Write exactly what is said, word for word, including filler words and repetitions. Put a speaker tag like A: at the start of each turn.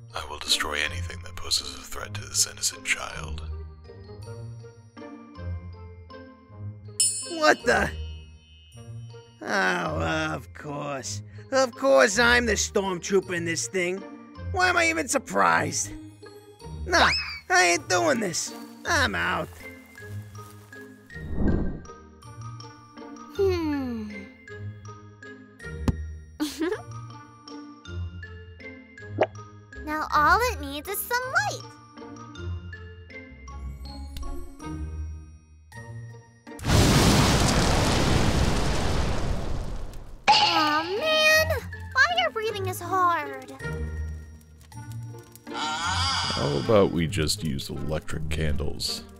A: I will destroy anything that poses a threat to this innocent child.
B: What the? Oh, of course. Of course I'm the stormtrooper in this thing. Why am I even surprised? Nah, I ain't doing this. I'm out.
C: Hmm. Now all it needs is some light. Aw, man! Fire breathing is hard.
D: How about we just use electric candles?